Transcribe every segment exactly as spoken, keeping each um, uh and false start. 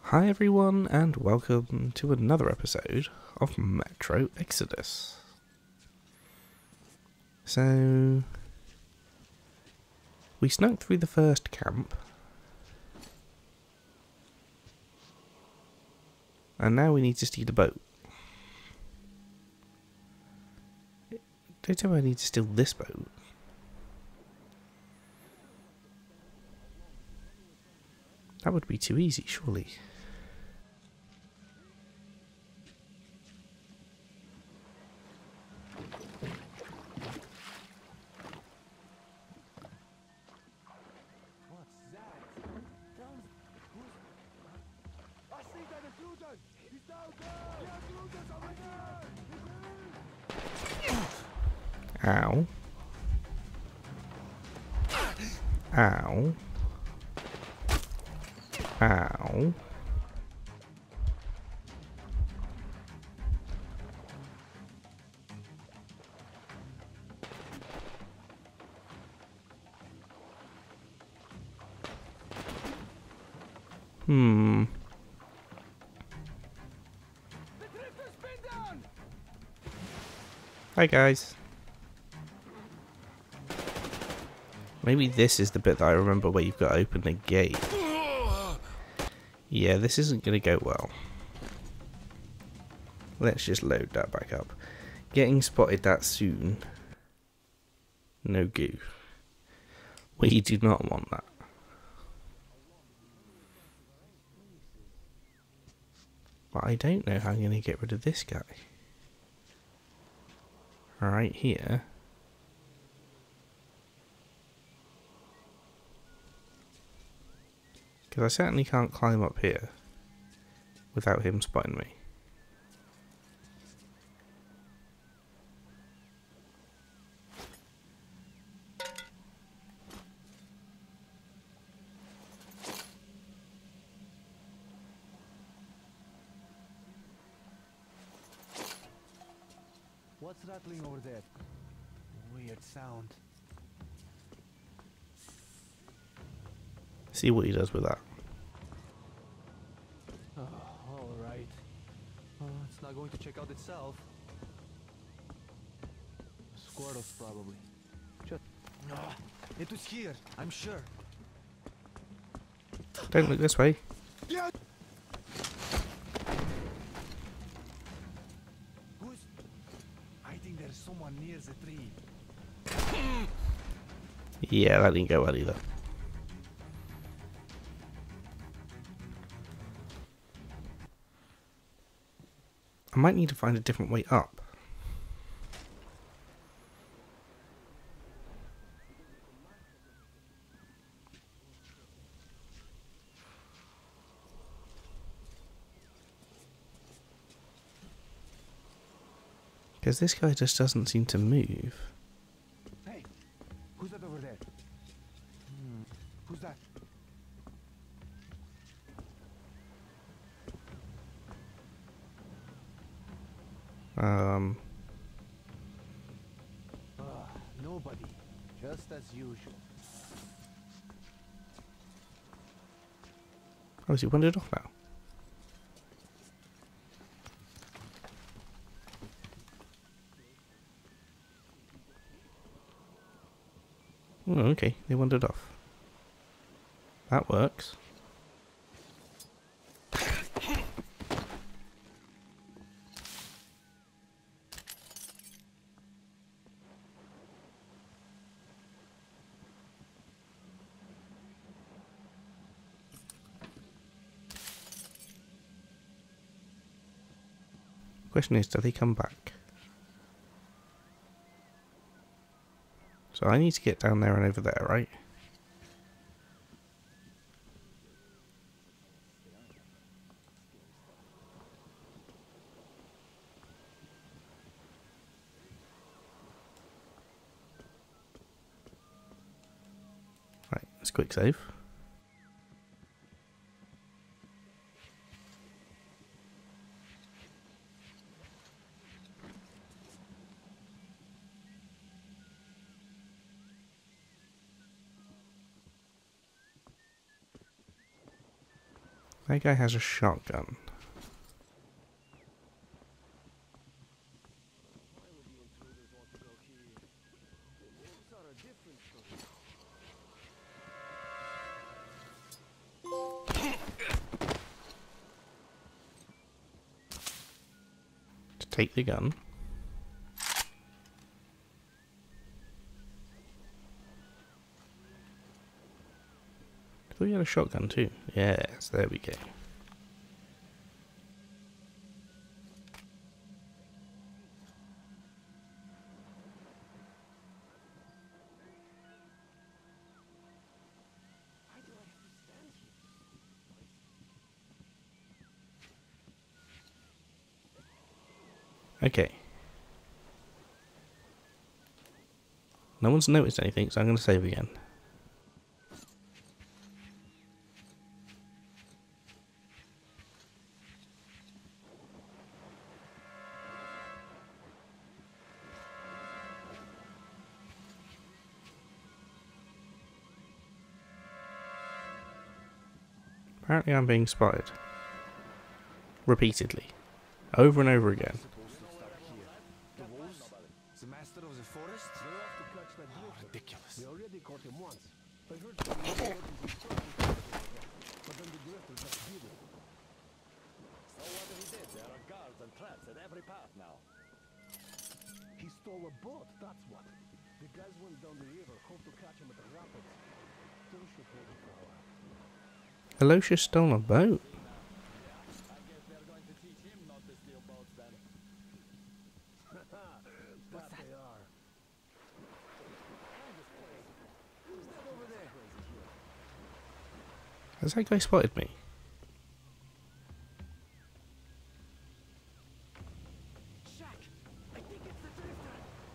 Hi everyone, and welcome to another episode of Metro Exodus. So, we snuck through the first camp, and now we need to steal a boat. Don't tell me I need to steal this boat. That would be too easy, surely. Ow. Ow. Ow. Hmm. Hi guys. Maybe this is the bit that I remember where you've got to open the gate. Yeah, this isn't going to go well. Let's just load that back up. Getting spotted that soon. No goo. We do not want that. But I don't know how I'm going to get rid of this guy. Right here. Because I certainly can't climb up here without him spotting me. What's rattling over there? Weird sound. See what he does with that. Oh, all right. Uh, it's not going to check out itself. Squirtles, probably. Just. Ah, it was here. I'm sure. Don't look this way. Yeah. Who's? I think there's someone near the tree. Yeah, that didn't go well either. I might need to find a different way up. Because this guy just doesn't seem to move. Hey, who's that over there? Hmm. Who's that? Um, Uh, nobody. Just as usual. oh, has he wandered off now? Oh, okay, they wandered off. That works. Question is, do they come back? So I need to get down there and over there, right? Right, let's quick save. That guy has a shotgun. To take the gun. I thought you had a shotgun too. Yes, there we go. Okay. No one's noticed anything, so I'm going to save again. Apparently I'm being spotted. Repeatedly. Over and over again. The wolves? The master of the forest? Oh, ridiculous. We already caught him once. I heard from him that he was but then the drifter just beat him. So what he did? There are guards and traps at every path now. He stole a boat, that's what. The guys went down the river, hoped to catch him at the rapids. Still should hold it for a while. Alyosha stole a boat. I guess they're going to teach him not to steal boats then. That they are. Who's that over there? Has that guy spotted me? Jack, I think it's the drifter.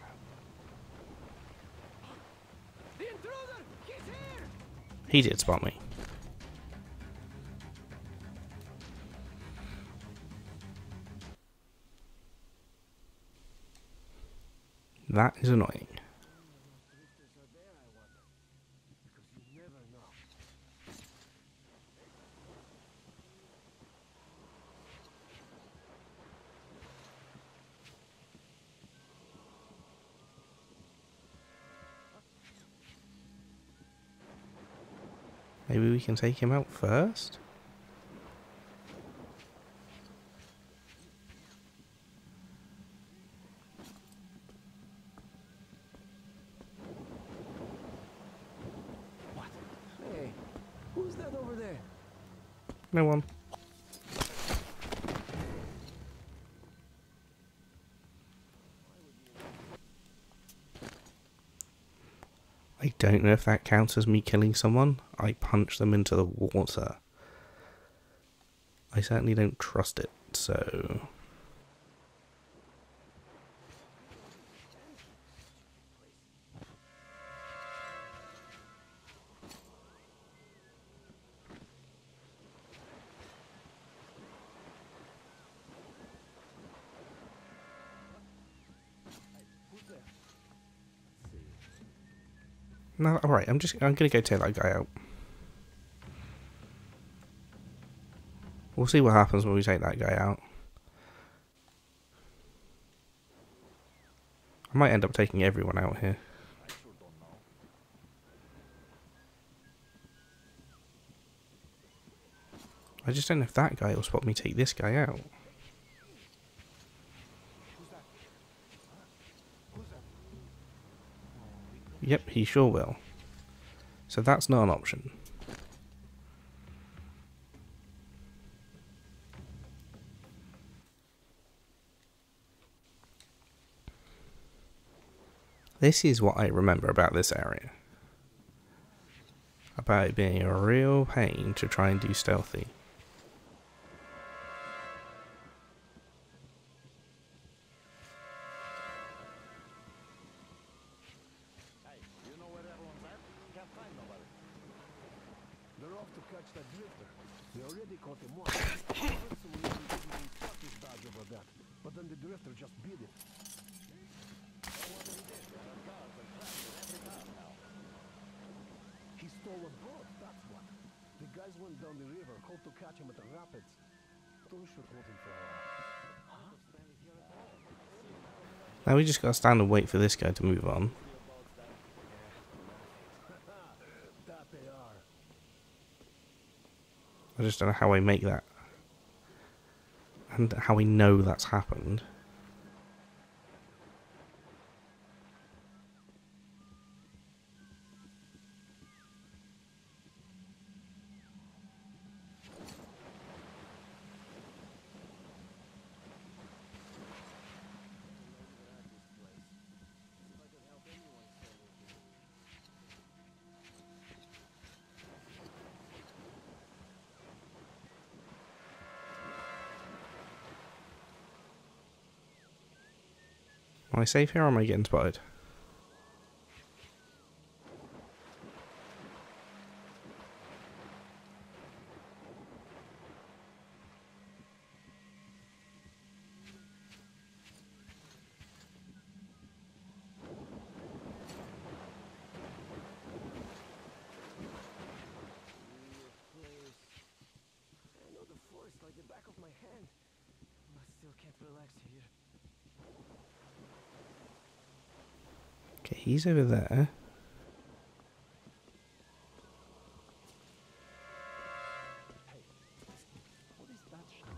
The intruder! He's here! He did spot me. That is annoying. Drifters are there, I wonder. Because you never know. Maybe we can take him out first? What? Hey, who's that over there? No one. I don't know if that counts as me killing someone. I punched them into the water. I certainly don't trust it, so... No, alright, I'm just I'm gonna go take that guy out. We'll see what happens when we take that guy out. I might end up taking everyone out here. I sure don't know. I just don't know if that guy will spot me take this guy out. Who's that? Who's that? Yep, he sure will. So that's not an option. This is what I remember about this area. About it being a real pain to try and do stealthy. Hey, you know where everyone's at? Can't find nobody. They're off to catch that drifter. We already caught him once. I heard some reason he didn't stop his dodge over that, but then the drifter just beat him. So what he did? There are guards and traps at every path now. He stole a boat, that's what. The Guys went down the river, hoped to catch him at the rapids. Don't shoot looking for her. Now we just gotta stand and wait for this guy to move on. That they are. I just don't know how I make that. And how we know that's happened. Am I safe here or am I getting spotted? I know the forest like the back of my hand, but still can't relax here. Okay, he's over there. Hey, what is that shit?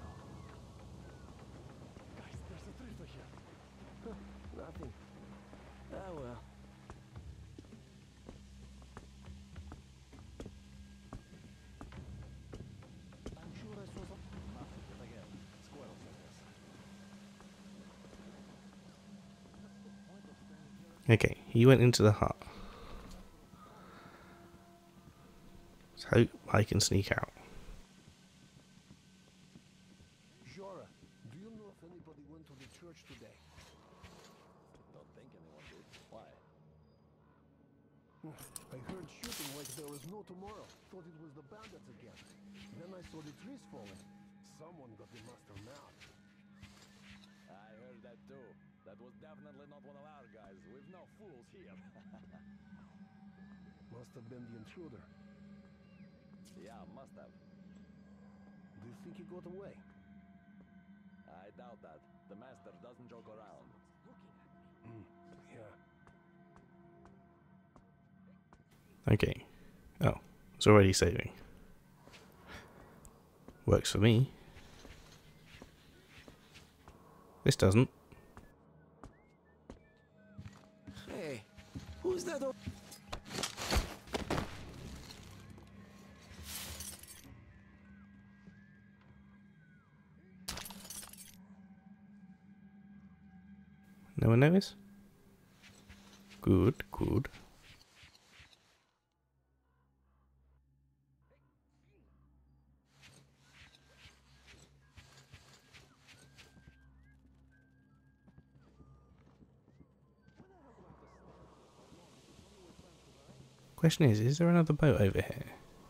Guys, there's a traitor here. Huh, nothing. Ah well. I'm sure I saw some. Nothing, but again, squirrels, I guess. Okay, he went into the hut. Let's hope I can sneak out. Jora, do you know if anybody went to the church today? Don't think anyone did. Why? I heard shooting like there was no tomorrow. Thought it was the bandits again. Then I saw the trees falling. Someone got the master mad. I heard that too. That was definitely not one of our guys. We've no fools here. Must have been the intruder. Yeah, must have. Do you think he got away? I doubt that. The master doesn't joke around. Hmm, yeah. Okay. Oh, it's already saving. Works for me. This doesn't. Hey, who's that? O- No one knows? Good, good. Question is, is there another boat over here?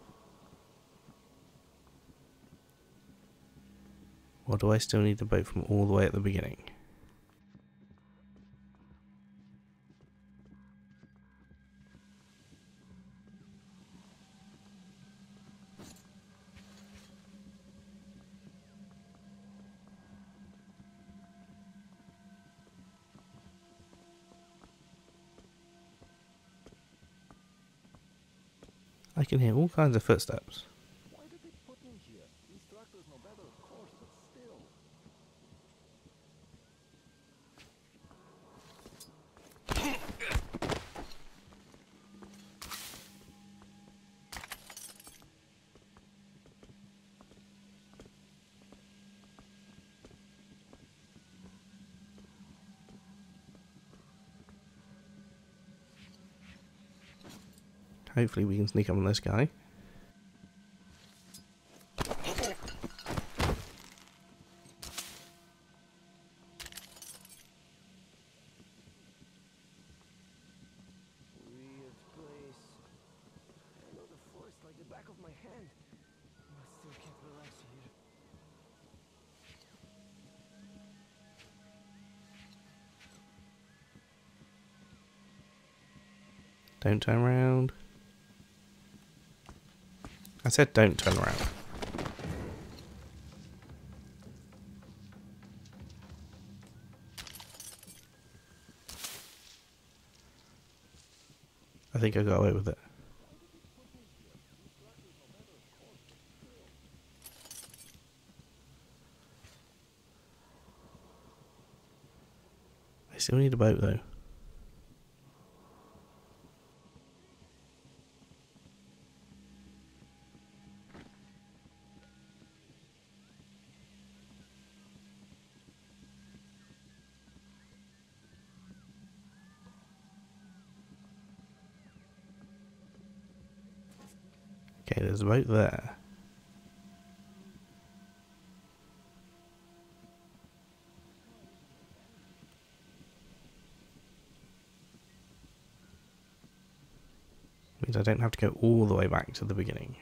Or do I still need the boat from all the way at the beginning? I can hear all kinds of footsteps. Why did they put me here? These tractors know better, of course, but still. Hopefully we can sneak up on this guy. Weird place. I know the forest like the back of my hand, but still can't relax here. Don't Don't turn around. I said don't turn around. I think I got away with it. I still need a boat though. Okay, there's a boat there. Means I don't have to go all the way back to the beginning.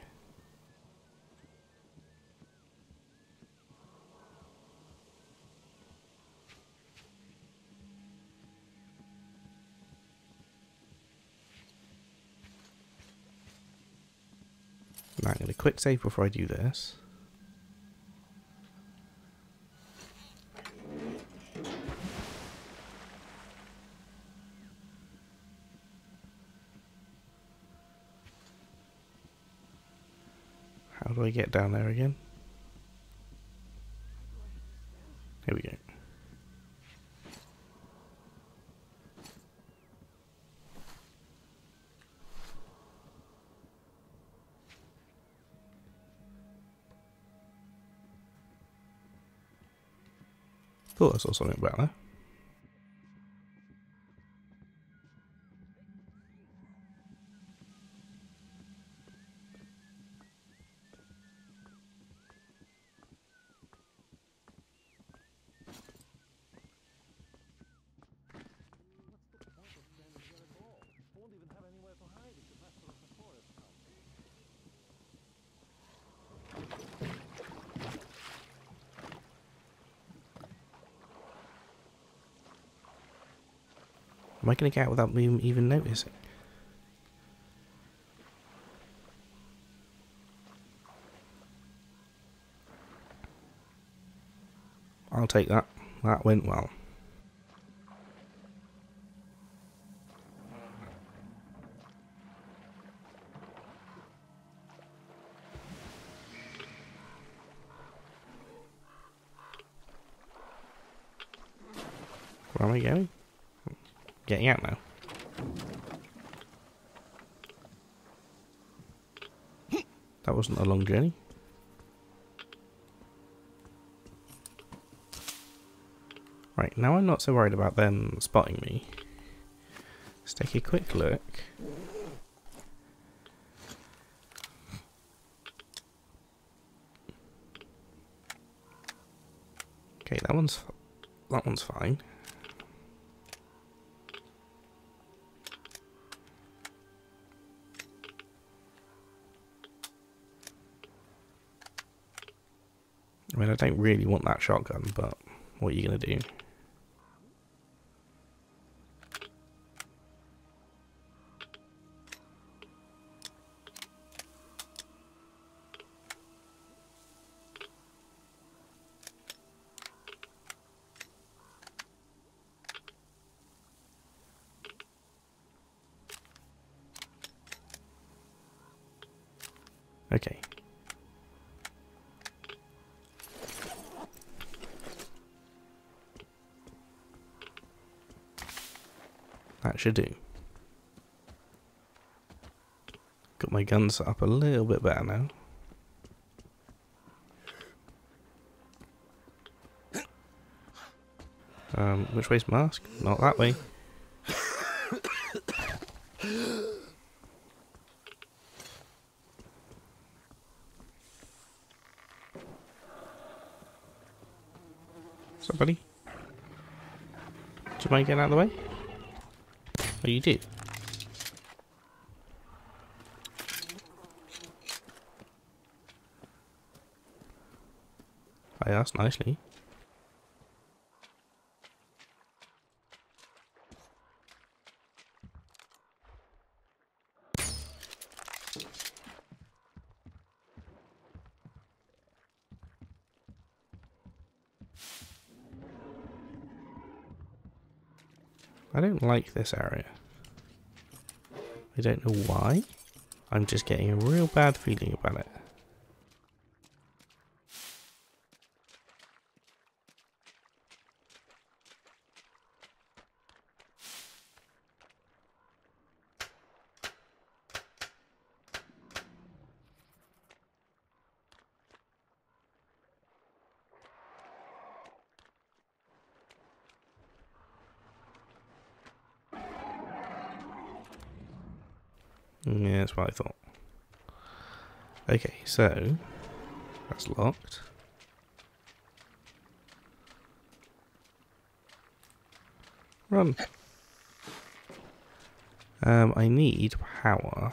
Now I'm going to quick save before I do this. How do I get down there again? Here we go. Thought I saw something about that. Won't even have anywhere to hide if the master of the forest comes. Am I going to get out without me even noticing? I'll take that. That went well. Where am I going? Getting out now. That wasn't a long journey. Right, now I'm not so worried about them spotting me. Let's take a quick look. Okay, that one's that one's fine. I mean, I don't really want that shotgun, but what are you going to do? Okay. That should do. Got my gun set up a little bit better now. Um, which way's mask? Not that way. Somebody? Do you mind getting out of the way? Oh, you do? I asked nicely. I don't like this area. I don't know why. I'm just getting a real bad feeling about it. Yeah, that's what I thought. Okay, so that's locked. Run. Um, I need power.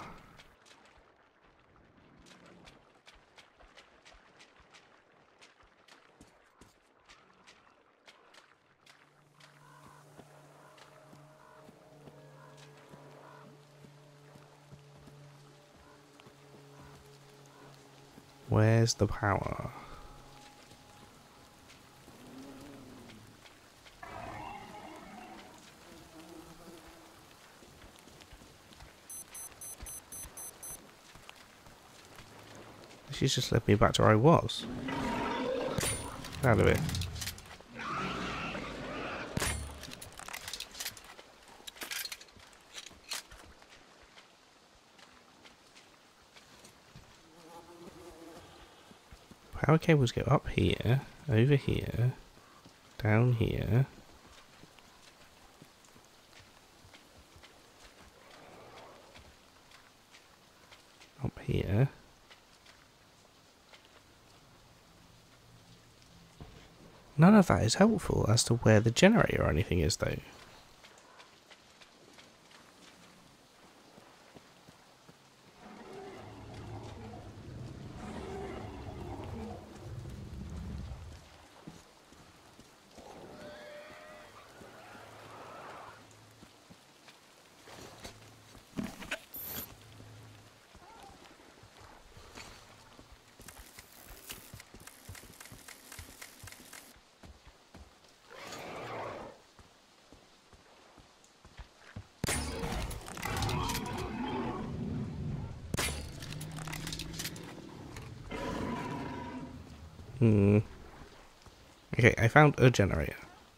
Where's the power? She's just led me back to where I was. Get out of it. Power cables go up here, over here, down here. Up here. None of that is helpful as to where the generator or anything is, though. Hmm. Okay, I found a generator.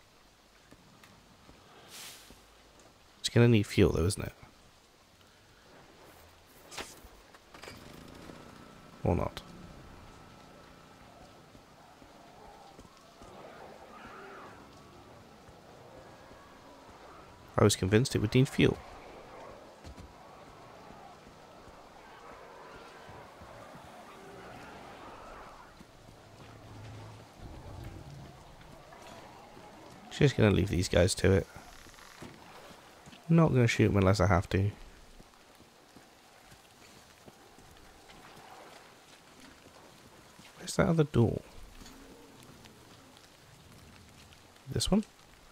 It's gonna need fuel though, isn't it? Or not? I was convinced it would need fuel. Just gonna leave these guys to it. Not gonna shoot them unless I have to. Where's that other door? This one?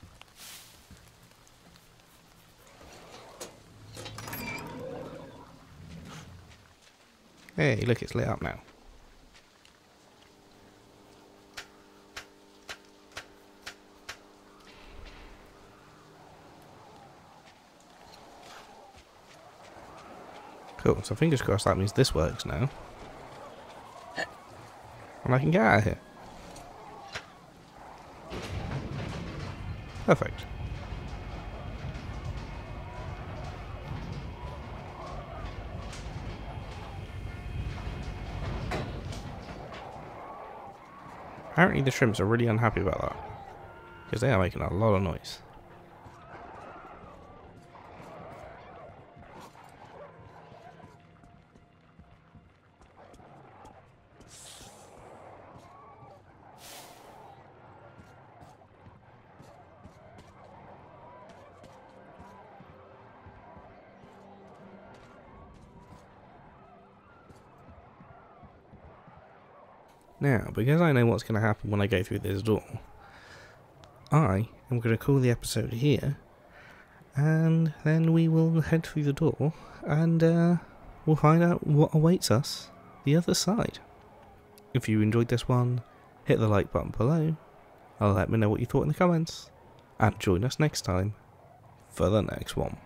Hey, look, it's lit up now. Cool, so fingers crossed that means this works now. And I can get out of here. Perfect. Apparently the shrimps are really unhappy about that. Because they are making a lot of noise. Now, because I know what's going to happen when I go through this door, I am going to call the episode here, and then we will head through the door, and uh, we'll find out what awaits us the other side. If you enjoyed this one, hit the like button below, let me know what you thought in the comments. And join us next time for the next one.